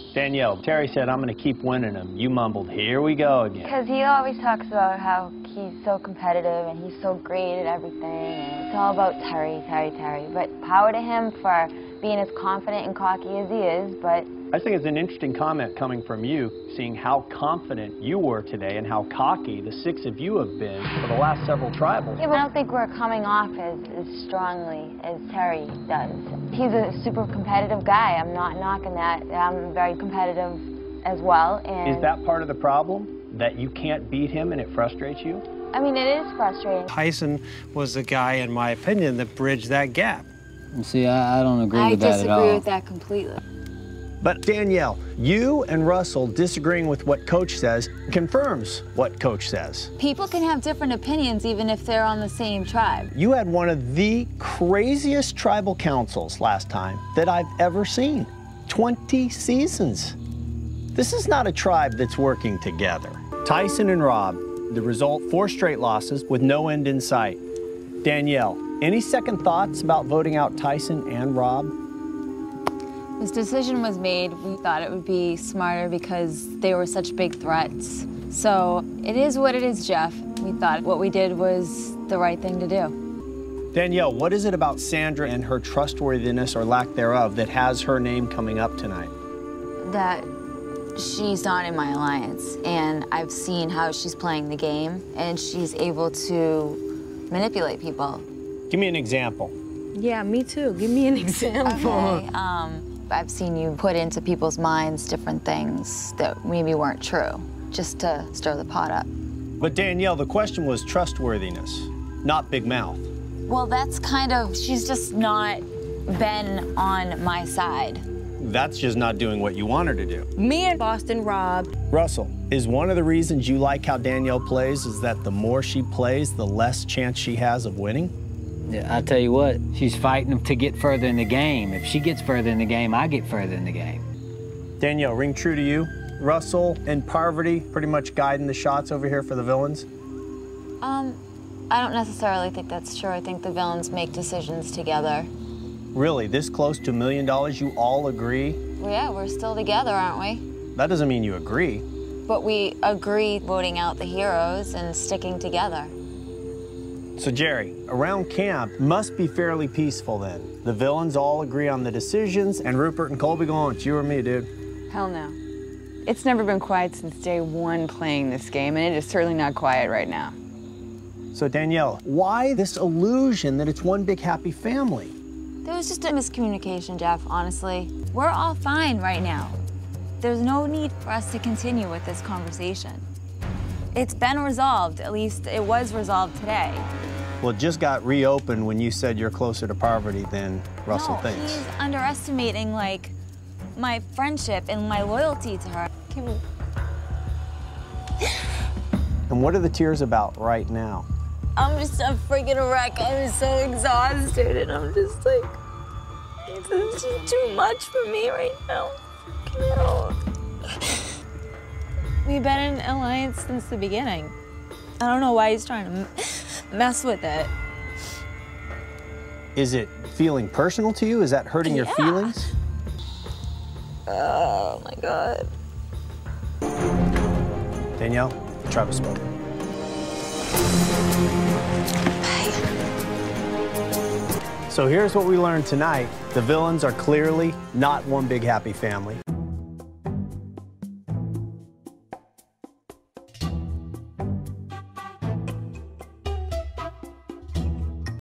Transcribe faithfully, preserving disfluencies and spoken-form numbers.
Danielle, Terry said, I'm going to keep winning him. You mumbled, here we go again. Because he always talks about how he's so competitive and he's so great at everything. And it's all about Terry, Terry, Terry. But power to him for being as confident and cocky as he is, but... I think it's an interesting comment coming from you, seeing how confident you were today and how cocky the six of you have been for the last several tribals. Yeah, but I don't think we're coming off as, as strongly as Terry does. He's a super competitive guy. I'm not knocking that. I'm very competitive as well. And is that part of the problem, that you can't beat him and it frustrates you? I mean, it is frustrating. Tyson was the guy, in my opinion, that bridged that gap. See, I, I don't agree I with that at all. I disagree with that completely. But Danielle, you and Russell disagreeing with what Coach says confirms what Coach says. People can have different opinions even if they're on the same tribe. You had one of the craziest tribal councils last time that I've ever seen. twenty seasons. This is not a tribe that's working together. Tyson and Rob, the result, four straight losses with no end in sight. Danielle, any second thoughts about voting out Tyson and Rob? This decision was made. We thought it would be smarter because they were such big threats. So it is what it is, Jeff. We thought what we did was the right thing to do. Danielle, what is it about Sandra and her trustworthiness or lack thereof that has her name coming up tonight? That she's not in my alliance, and I've seen how she's playing the game, and she's able to manipulate people. Give me an example. Yeah, me too. Give me an example. Okay, um, I've seen you put into people's minds different things that maybe weren't true, just to stir the pot up. But Danielle, the question was trustworthiness, not big mouth. Well, that's kind of, she's just not been on my side. That's just not doing what you want her to do. Me and Boston Rob. Russell, is one of the reasons you like how Danielle plays is that the more she plays, the less chance she has of winning? Yeah, I tell you what, she's fighting to get further in the game. If she gets further in the game, I get further in the game. Danielle, ring true to you. Russell and Parvati pretty much guiding the shots over here for the villains? Um, I don't necessarily think that's true. I think the villains make decisions together. Really, this close to a million dollars, you all agree? Well, yeah, we're still together, aren't we? That doesn't mean you agree. But we agree voting out the heroes and sticking together. So, Jerry, around camp must be fairly peaceful then. The villains all agree on the decisions, and Rupert and Colby going, it's you or me, dude. Hell no. It's never been quiet since day one playing this game, and it is certainly not quiet right now. So, Danielle, why this illusion that it's one big happy family? There was just a miscommunication, Jeff, honestly. We're all fine right now. There's no need for us to continue with this conversation. It's been resolved, at least it was resolved today. Well, it just got reopened when you said you're closer to Parvati than Russell no, thinks. He's underestimating, like, my friendship and my loyalty to her. Can we... And what are the tears about right now? I'm just a freaking wreck. I'm so exhausted, and I'm just like, it's just too much for me right now. No. We've been in alliance since the beginning. I don't know why he's trying to mess with it. Is it feeling personal to you? Is that hurting yeah. your feelings? Oh my God. Danielle, Travis spoke. So here's what we learned tonight. The villains are clearly not one big happy family.